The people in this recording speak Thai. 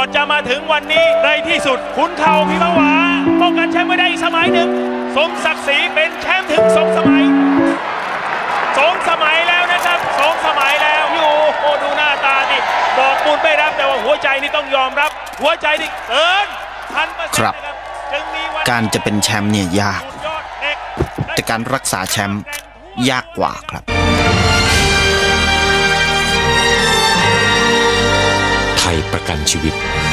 จะมาถึงวันนี้ในที่สุดขุนเข่าพิมพ์หวาป้องกันแชมป์ไว้ได้อีกสมัยหนึ่งสมศักดิ์ศรีเป็นแชมป์ถึง2 สมัย2 สมัยแล้วนะครับ2 สมัยแล้วอยู่โอ้ดูหน้าตาดิบอกบุญไม่รับแต่ว่าหัวใจนี่ต้องยอมรับหัวใจนี่เกิน1,000% ครับการจะเป็นแชมป์เนี่ยยากแต่การรักษาแชมป์ยากกว่าครับไทยประกันชีวิต